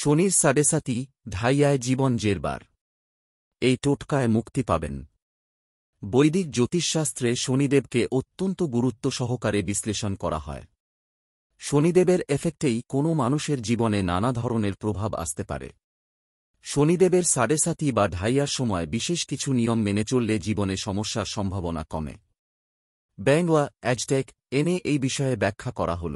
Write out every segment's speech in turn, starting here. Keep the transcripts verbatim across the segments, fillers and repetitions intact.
শনির সাডেসাতি ঢাইয়ায় জীবন জেরবার। এই টোটকায় মুক্তি পাবেন। বৈদিক জ্যোতিষশাস্ত্রে শনিদেবকে অত্যন্ত গুরুত্ব সহকারে বিশ্লেষণ করা হয়। শনিদেবের এফেক্টেই কোনো মানুষের জীবনে নানা ধরনের প্রভাব আসতে পারে। শনিদেবের সাডেসাতি বা ঢাইয়ার সময় বিশেষ কিছু নিয়ম মেনে চললে জীবনে সমস্যার সম্ভাবনা কমে। ব্যাংওয়া অ্যাজটেক এনে এই বিষয়ে ব্যাখ্যা করা হল।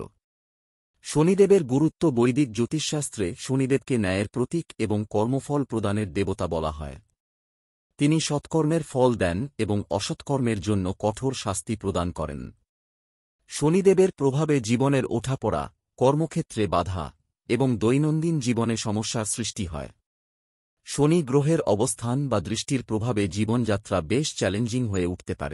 শনিদেবের গুরুত্ব বৈদিক জ্যোতিষশাস্ত্রে শনিদেবকে ন্যায়ের প্রতীক এবং কর্মফল প্রদানের দেবতা বলা হয়। তিনি সৎকর্মের ফল দেন এবং অসৎকর্মের জন্য কঠোর শাস্তি প্রদান করেন। শনিদেবের প্রভাবে জীবনের ওঠাপড়া, কর্মক্ষেত্রে বাধা এবং দৈনন্দিন জীবনে সমস্যার সৃষ্টি হয়। শনি গ্রহের অবস্থান বা দৃষ্টির প্রভাবে জীবনযাত্রা বেশ চ্যালেঞ্জিং হয়ে উঠতে পারে।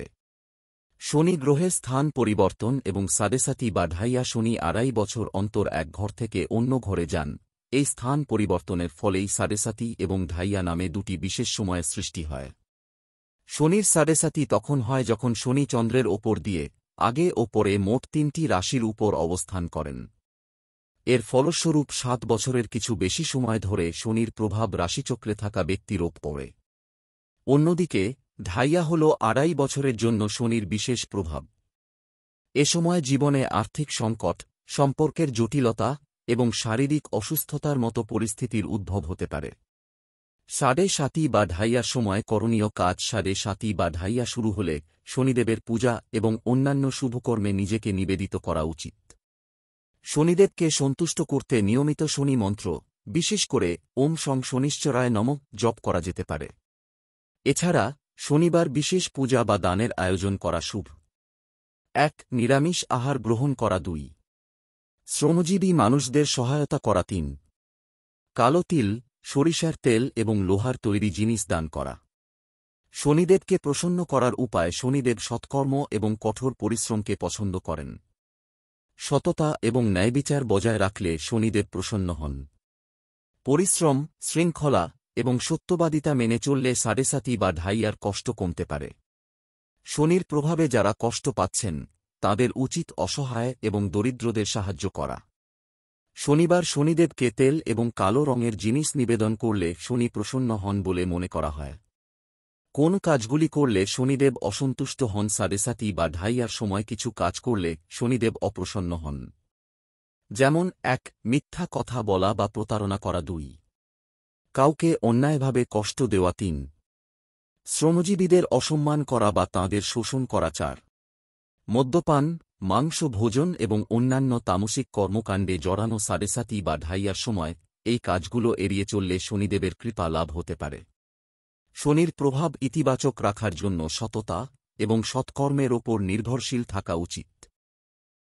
শনি গ্রহের স্থান পরিবর্তন এবং সাডেসাতি বা ঢাইয়া শনি আড়াই বছর অন্তর এক ঘর থেকে অন্য ঘরে যান। এই স্থান পরিবর্তনের ফলেই সাডেসাতি এবং ঢাইয়া নামে দুটি বিশেষ সময়ের সৃষ্টি হয়। শনির সাডেসাতি তখন হয় যখন শনি চন্দ্রের ওপর দিয়ে আগে ও পরে মোট তিনটি রাশির উপর অবস্থান করেন। এর ফলস্বরূপ সাত বছরের কিছু বেশি সময় ধরে শনির প্রভাব রাশিচক্রে থাকা ব্যক্তির ওপর পড়ে। অন্যদিকে ঢাইয়া হল আড়াই বছরের জন্য শনির বিশেষ প্রভাব। এ সময় জীবনে আর্থিক সংকট, সম্পর্কের জটিলতা এবং শারীরিক অসুস্থতার মতো পরিস্থিতির উদ্ভব হতে পারে। সাড়ে সাতি বা ঢাইয়ার সময় করণীয় কাজ সাড়ে সাতি বা ঢাইয়া শুরু হলে শনিদেবের পূজা এবং অন্যান্য শুভকর্মে নিজেকে নিবেদিত করা উচিত। শনিদেবকে সন্তুষ্ট করতে নিয়মিত শনি মন্ত্র, বিশেষ করে ওম শং শনিশ্চরায় নমঃ জপ করা যেতে পারে। এছাড়া শনিবার বিশেষ পূজা বা দানের আয়োজন করা শুভ। এক নিরামিষ আহার গ্রহণ করা। দুই শ্রমজীবী মানুষদের সহায়তা করা। তিন কালো তিল, সরিষার তেল এবং লোহার তৈরি জিনিস দান করা। শনিদেবকে প্রসন্ন করার উপায়। শনিদেব সৎকর্ম এবং কঠোর পরিশ্রমকে পছন্দ করেন। সততা এবং ন্যায়বিচার বজায় রাখলে শনিদেব প্রসন্ন হন। পরিশ্রম, শৃঙ্খলা এবং সত্যবাদিতা মেনে চললে সাডেসাতি বা ঢাইয়ার কষ্ট কমতে পারে। শনির প্রভাবে যারা কষ্ট পাচ্ছেন তাদের উচিত অসহায় এবং দরিদ্রদের সাহায্য করা। শনিবার শনিদেবকে তেল এবং কালো রঙের জিনিস নিবেদন করলে শনি প্রসন্ন হন বলে মনে করা হয়। কোন কাজগুলি করলে শনিদেব অসন্তুষ্ট হন? সাডেসাতি বা ঢাইয়ার সময় কিছু কাজ করলে শনিদেব অপ্রসন্ন হন। যেমন এক মিথ্যা কথা বলা বা প্রতারণা করা। দুই কাউকে অন্যায়ভাবে কষ্ট দেওয়া। তিন শ্রমজীবীদের অসম্মান করা বা তাঁদের শোষণ করা। চার মদ্যপান, মাংস ভোজন এবং অন্যান্য তামসিক কর্মকাণ্ডে জড়ানো। সাডেসাতি বা ঢাইয়ার সময় এই কাজগুলো এড়িয়ে চললে শনিদেবের কৃপা লাভ হতে পারে। শনির প্রভাব ইতিবাচক রাখার জন্য সততা এবং সৎকর্মের ওপর নির্ভরশীল থাকা উচিত।